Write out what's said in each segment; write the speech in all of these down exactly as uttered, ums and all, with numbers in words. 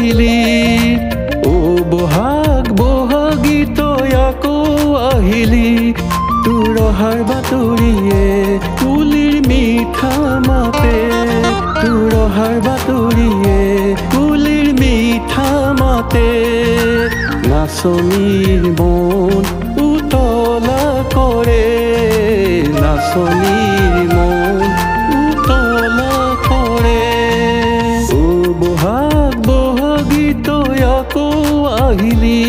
আহিলি ও বহাগ বহাগী তই আকৌ আহিলি তোৰ অহাৰ বাতৰিয়ে কুলিৰ মিঠা মাতে তোৰ অহাৰ বাতৰিয়ে কুলিৰ মিঠা মাতে নাচনীৰ মন উতলা কৰে নাচনীৰ মন উতলা কৰে ও বহাগ বহাগী তই আকৌ আহিলি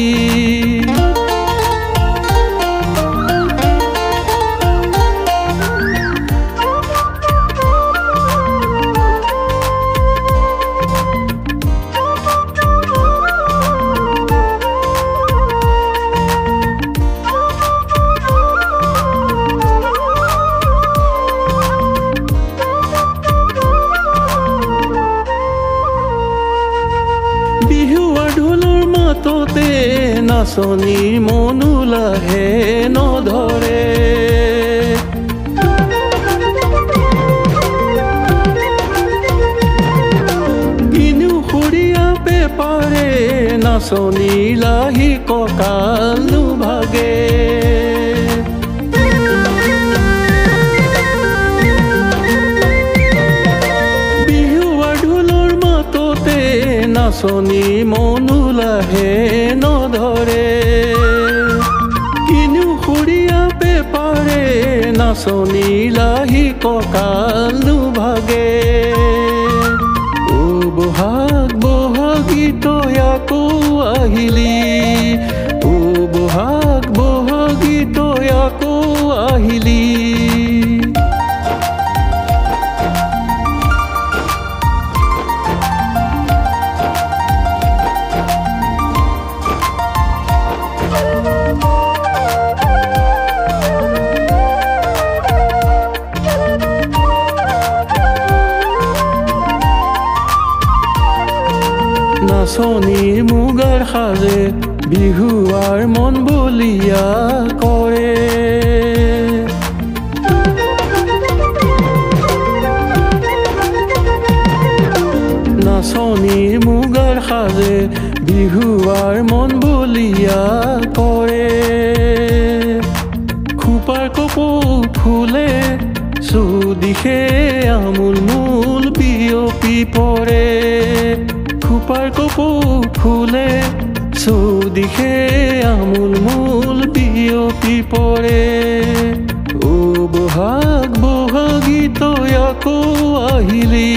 মাততে নাচনীৰ মন লাহে নধৰে কিনো সৰিয়া পেপাৰে নাচনীৰ লাহি কঁকাল নুভাগে নাচনী মনো লাহে নধৰে কিনো সৰিয়া পেপাৰে নাচনী লাহি কঁকাল নুভাগে ও বহাগ বহাগী তই আকৌ আহিলি ও বহাগ বহাগী তই আকৌ আহিলি নাচনীৰ মুগাৰ সাজে বিহুৱাৰ মন বলিয়া কৰে নাচনীৰ মুগাৰ সাজে বিহুৱাৰ মন বলিয়া কৰে খোপাৰ কপৌ ফুলে চৌদিশে আমোল মোল বিয়পি পৰে খোপাৰ কপৌ ফুলে চৌদিশে আমোল মোল বিয়পি পৰে ও বহাগ বহাগী তই আকৌ আহিলি